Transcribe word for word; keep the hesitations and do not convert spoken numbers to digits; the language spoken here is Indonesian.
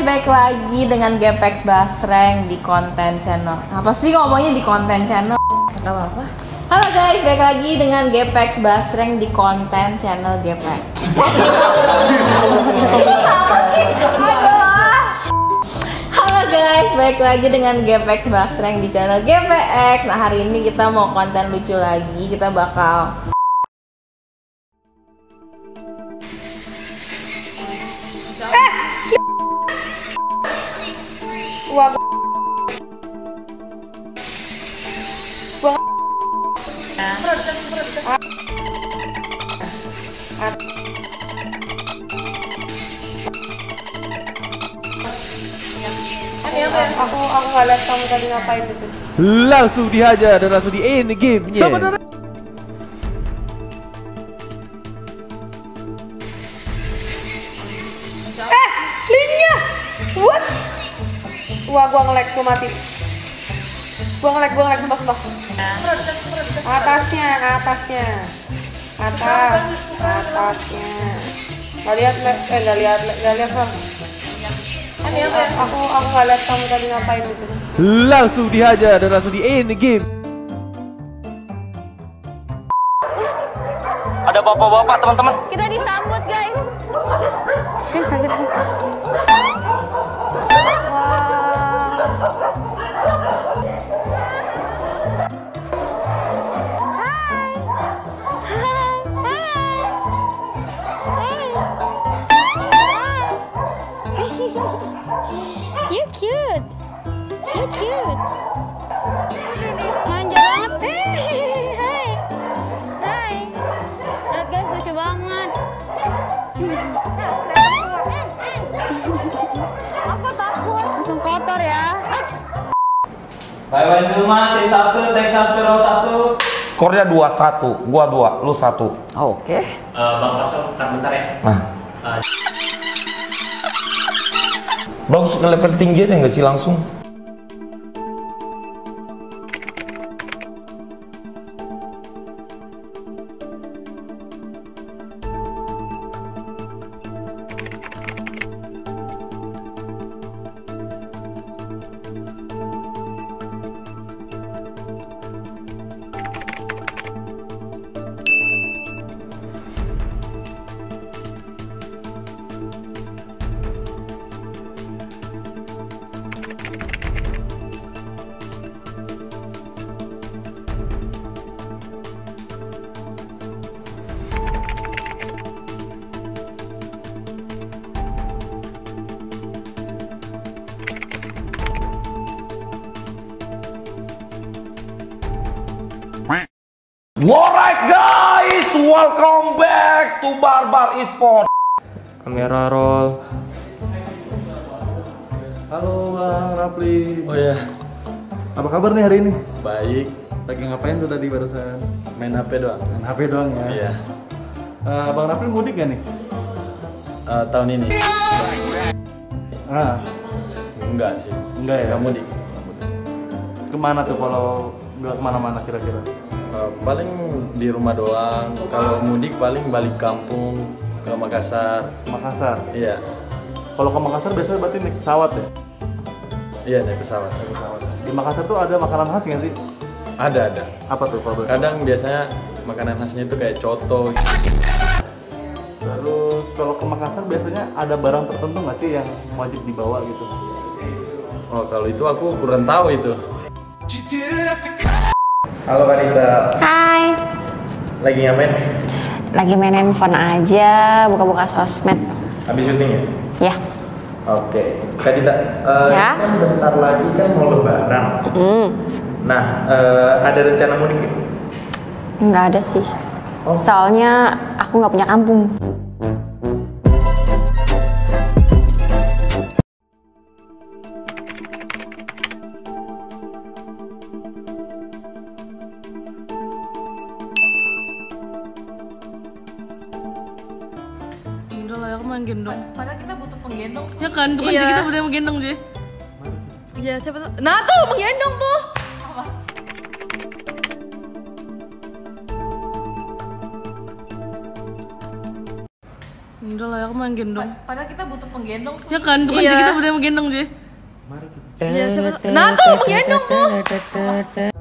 balik lagi dengan Gepex Basreng di konten channel. Apa sih ngomongnya di konten channel? Gak apa-apa. Halo guys, balik lagi dengan Gepex Basreng di konten channel Gepex. Sama sih? Halo guys, balik lagi dengan Gepex Basreng di channel G P X. Nah, hari ini kita mau konten lucu lagi. Kita bakal Wah, gua aku aku nggak lihat kamu tadi ngapain itu. Langsung dihajar dan langsung di end gamenya. Sebenarnya Eh, linknya, what? Wah, gua nge-lag, gua mati. Gua nge-lag, gua nge-lag, sumpah, sumpah. Atasnya, atasnya. Atas, atasnya. Nggak lihat, eh nggak lihat, nggak lihat bang. Aku aku nggak lihat kamu tadi ngapain itu. langsung dihajar dan langsung di end game. Ada bapak-bapak teman-teman. kita disambut guys. Eh, kaget gua. You cute, you cute, manja banget. Hai, hai, lihat guys, lucu banget. Apa takut? Langsung kotor ya. Bye bye cuma sit satu, take satu, row satu. Skornya dua satu, gua dua, lu satu. Oke. Uh, Bang Paso, bentar bentar ya. Nah. Uh, Bagus ke level tinggi aja nggak sih langsung? Alright guys, welcome back to Barbar Esport. Kamera roll. Halo Bang Rafli. Oh ya, Apa kabar nih hari ini? baik. Lagi ngapain tuh tadi barusan? Main H P doang. Main H P doang ya? Iya. Eh, Bang Rafli mudik gak nih? Uh, tahun ini Ah, enggak sih. enggak ya? Enggak mudik. Kemana tuh kalau nggak kemana-mana kira-kira? Uh, paling di rumah doang. Kalau mudik paling balik kampung ke Makassar. Makassar. Iya. Kalau ke Makassar biasanya berarti naik pesawat ya? Iya, naik pesawat. Naik pesawat. Di Makassar tuh ada makanan khas nggak sih? Ada ada. Apa tuh Pak? Kadang biasanya makanan khasnya itu kayak coto. Terus kalau ke Makassar biasanya ada barang tertentu nggak sih yang wajib dibawa gitu? Oh, kalau itu aku kurang tahu itu. Halo Kak Dita. Hai, Lagi ngapain? lagi main handphone aja, buka-buka sosmed. Habis syuting ya? Ya. Oke. Kak Dita, uh, Ya? kan bentar lagi kan mau lebaran. Hmm, Nah, uh, ada rencana mudik nggak? nggak ada sih. Soalnya aku nggak punya kampung. Udah lah, aku main gendong. Padahal kita butuh penggendong. Ya kan, bukan Iya. kita butuh yang menggendong sih. Iya, siapa tuh? Nah tuh, menggendong tuh. Udah lah, aku main gendong. Padahal kita butuh penggendong. Ya kan, bukan Iya. kita butuh yang gendong, Ji. Iya, siapa? Nah tuh, gendong tuh.